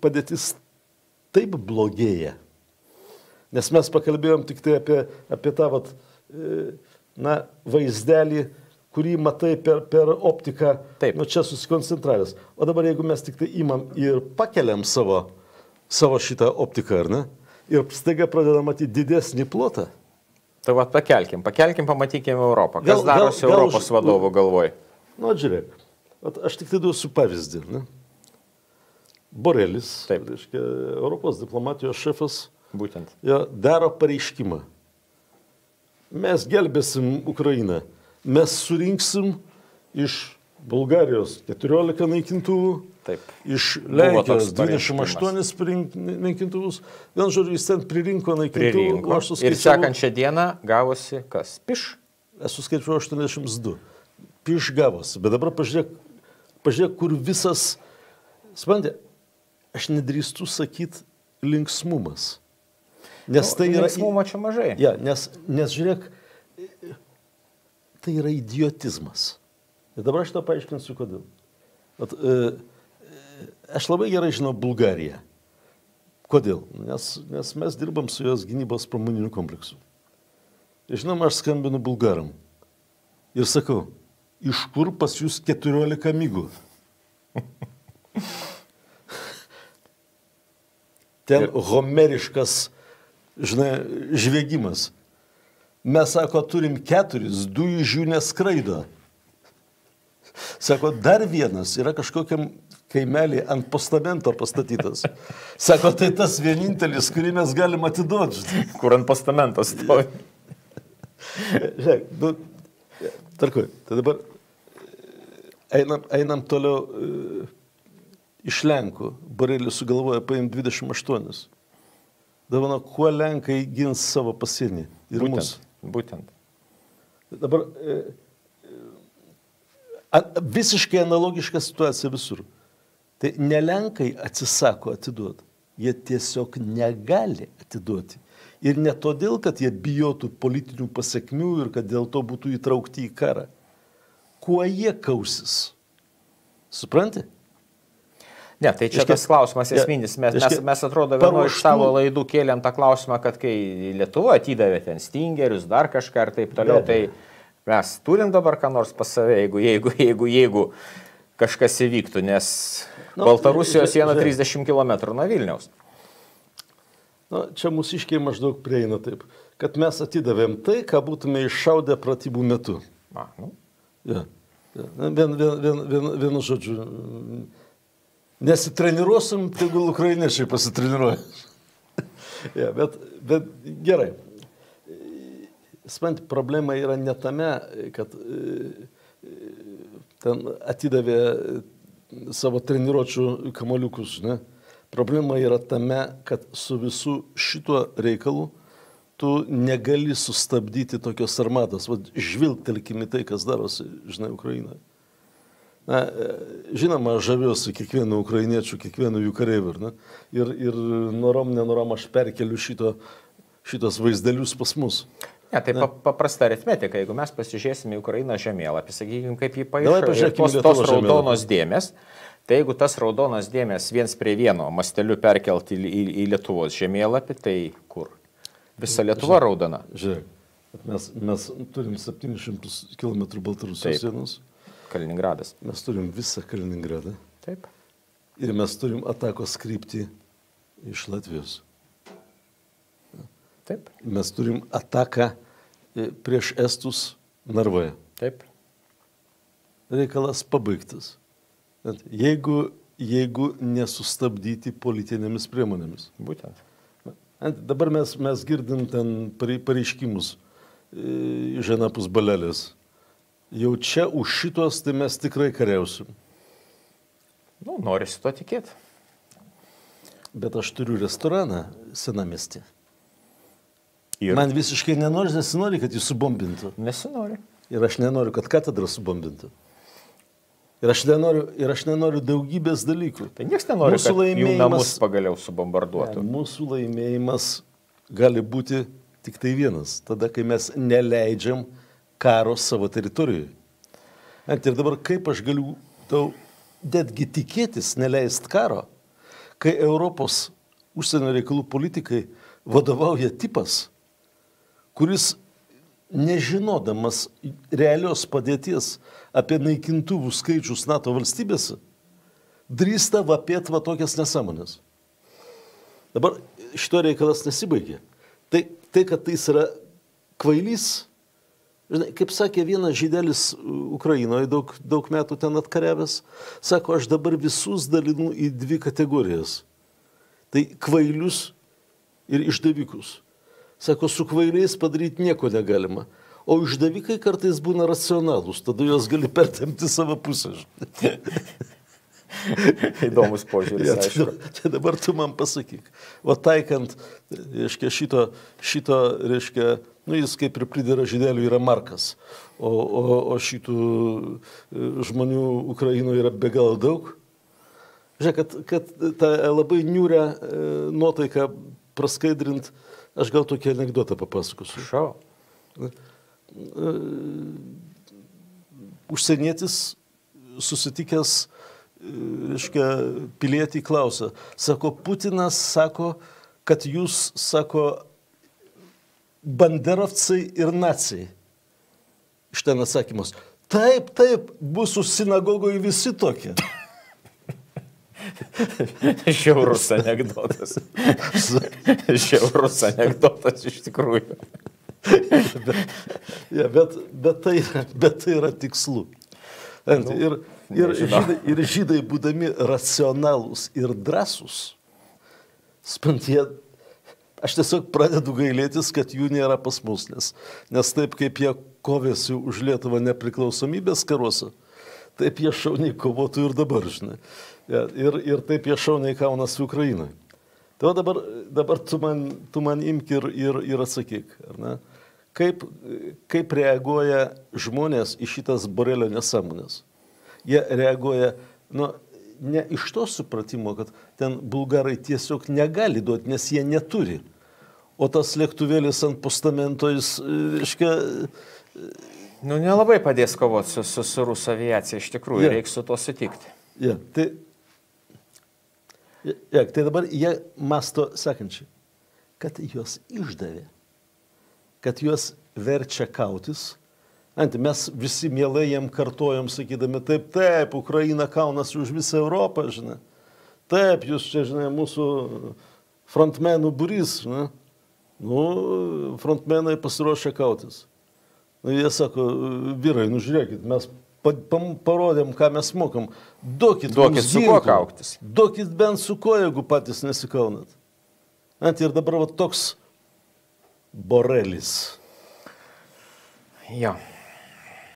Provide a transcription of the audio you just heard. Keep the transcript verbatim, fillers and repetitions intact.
padėtis taip blogėja. Nes mes pakalbėjom tik tai apie, apie tą vat, na, vaizdelį, kurį matai per, per optiką, taip. Nu, čia susikoncentravęs. O dabar jeigu mes tik tai imam ir pakeliam savo, savo šitą optiką, ar ne? Ir staiga pradedam matyti didesnį plotą. Tai va, pakelkim, pakelkim, pamatykim Europą. Kas gal, darosi gal, Europos gal, vadovų galvoj? Nu, žiūrėk, at, aš tik tai duosiu pavyzdį. Ne? Borelis, taip, reiškia, Europos diplomatijos šefas, būtent, ja, daro pareiškimą. Mes gelbėsim Ukrainą. Mes surinksim iš Bulgarijos keturiolika naikintuvų, taip, iš Lenkijos dvidešimt aštuonis naikintuvus. Vien žodžiu, jis ten pririnko naikintuvų. Pririnko. Ir sekančią dieną gavosi kas? Piš? Esu skaičiuoju aštuoniasdešimt du. Piš gavosi. Bet dabar pažiūrėk, pažiūrėk kur visas, suprantate, aš nedrįstu sakyti linksmumas. Nes nu, tai yra... Linksmumo čia mažai. Ja, nes, nes žiūrėk, tai yra idiotizmas. Ir dabar aš tą paaiškinsiu, kodėl. At, e, aš labai gerai žinau Bulgariją. Kodėl? Nes, nes mes dirbam su jos gynybos pramoniniu kompleksu. Ir žinoma, aš skambinu bulgaram. Ir sakau, iš kur pas jūs keturiolika migų? Ten homeriškas, žinai, žviegimas. Mes, sako, turim keturis, du iš jų neskraido. Sako, dar vienas yra kažkokiam kaimelį ant postamento pastatytas. Sako, tai tas vienintelis, kurį mes galim atiduoti. Kur ant postamento stovi. Žiūrėk, nu, tarkui, tai dabar einam, einam toliau e, iš Lenkų. Borelis sugalvoja paimti dvidešimt aštuonis. Davano, kuo Lenkai gins savo pasienį ir būtent, mus. Būtent. Dabar e, a, visiškai analogiška situacija visur. Tai ne Lenkai atsisako atiduoti, jie tiesiog negali atiduoti. Ir ne todėl, kad jie bijotų politinių pasiekmių ir kad dėl to būtų įtraukti į karą. Kuo jie kausis? Supranti? Ne, tai čia tas klausimas esminis. Mes, mes, mes atrodo, vieno iš savo laidų kėlėm tą klausimą, kad kai Lietuva atidavė ten Stingerius, dar kažką ir taip toliau, tai mes turim dabar ką nors pas save, jeigu, jeigu, jeigu, jeigu kažkas įvyktų, nes nu, Baltarusijos siena trisdešimt kilometrų nuo Vilniaus. Nu, čia mūsiškiai maždaug prieina taip, kad mes atidavėm tai, ką būtume iššaudę pratybų metu. A, nu. Ja, ja. Vien, vien, vien, vien, vienu žodžiu. Nesitreniruosim, tegul ukrainiečiai pasitreniruoja. Ja, bet, bet gerai. Spant, problema yra ne tame, kad ten atidavė savo treniruočių kamoliukus. Ne? Problema yra tame, kad su visu šituo reikalu tu negali sustabdyti tokios armados. Vat žvilgtelkime tai, kas darosi, žinai, Ukrainoje. Na, žinoma, žaviuosi kiekvienu ukrainiečiu, kiekvienu jų kareiviu. Ne? Ir, ir norom, nenorom aš perkeliu šito, šitos vaizdelius pas mus. Ne, tai pa, paprasta aritmetika. Jeigu mes pasižiūrėsime į Ukrainą žemėlapį, sakykime, kaip jį paaiškėjo, tos, tos raudonos dėmės, tai jeigu tas raudonas dėmės viens prie vieno masteliu perkelti į, į, į Lietuvos žemėlapį, tai kur? Visa Lietuva žiūrėk, raudona. Žiūrėk, mes, mes turim septynis šimtus kilometrų Baltarusijos sienos. Kaliningradas. Mes turim visą Kaliningradą. Taip. Ir mes turim atakos kryptį iš Latvijos. Taip. Mes turim ataką prieš Estus Narvoje. Taip. Reikalas pabaigtas. Jeigu, jeigu nesustabdyti politinėmis priemonėmis. Būtent. Dabar mes, mes girdim ten pareiškimus iš anapus balelės. Jau čia už šitos, tai mes tikrai kariausim. Nu, norisi to tikėti. Bet aš turiu restoraną senamiestį. Ir? Man visiškai nenori, nesinori, kad jį subombintų. Nesinori. Ir aš nenoriu, kad katedrą subombintų. Ir aš nenoriu, ir aš nenoriu daugybės dalykų. Tai niekas nenori, mūsų kad jų namus pagaliau subombarduotų. Ne, mūsų laimėjimas gali būti tik tai vienas. Tada, kai mes neleidžiam karo savo teritorijoje. Ir dabar kaip aš galiu tau netgi tikėtis neleist karo, kai Europos užsienio reikalų politikai vadovauja tipas, kuris nežinodamas realios padėties apie naikintuvų skaičius NATO valstybėse, drįsta vapėti va tokias nesąmonės. Dabar šito reikalas nesibaigė. Tai, tai kad tai yra kvailys, žinai, kaip sakė vienas žydelis Ukrainoje, daug, daug metų ten atkariavęs, sako, aš dabar visus dalinu į dvi kategorijas. Tai kvailius ir išdavikus. Sako, su kvailiais padaryti nieko negalima. O išdavikai kartais būna racionalūs, tada juos gali pertempti savo pusę. Įdomus požiūris, ja, aišku. Tai, tai dabar tu man pasakyk. Va taikant, reiškia, šito, šito, reiškia, nu jis kaip ir pridėra žydelių yra Markas, o, o, o šitų žmonių Ukrainoje yra be galo daug. Žiūrėk, kad, kad tą labai niūrę nuotaiką praskaidrint, aš gal tokį anekdotą papasakosiu. Šau. Užsienietis susitikęs, reiškia, pilietį klausia. Sako, Putinas sako, kad jūs, sako, banderovcai ir nacijai. Iš ten atsakymas. Taip, taip, bus už sinagogoje visi tokie. Žiaurus anekdotas. Žiaurus anekdotas iš tikrųjų. bet, ja, bet, bet, tai, bet tai yra tikslu. Nu, ir, ir, žydai, ir žydai būdami racionalūs ir drąsūs, spant jie, aš tiesiog pradedu gailėtis, kad jų nėra pas mus, nes, nes taip kaip jie kovėsi už Lietuvą nepriklausomybės karuose, taip jie šauniai kovotų ir dabar, žinai. Ja, ir, ir taip jie šauniai kaunasi Ukrainoje. Tai va dabar, dabar tu, man, tu man imk ir, ir, ir atsakyk, ar ne? Kaip, kaip reaguoja žmonės į šitas Borelio nesąmonės? Jie reaguoja, nu, ne iš to supratimo, kad ten bulgarai tiesiog negali duoti, nes jie neturi. O tas lėktuvėlis ant postamento, jis, reiškia... Nu, nelabai padės kovoti su, su, su rusų aviacija, iš tikrųjų, ja. Reiks su to sutikti. Ja, tai, ja, tai dabar jie masto sekančiai, kad juos išdavė, kad juos verčia kautis. Antai, mes visi mielai jiem kartojom, sakydami, taip, taip, Ukraina kaunasi už visą Europą, žinai. Taip, jūs čia, žinai, mūsų frontmenų būrys, žinai. Nu, frontmenai pasiruošę kautis. Nu, jie sako, vyrai, nu žiūrėkit, mes parodėm, ką mes mokam. Duokit, duokit su kuo kauktis. Duokit bent su kuo, jeigu patys nesikaunat. Antai, ir dabar va toks Borelis. Jo.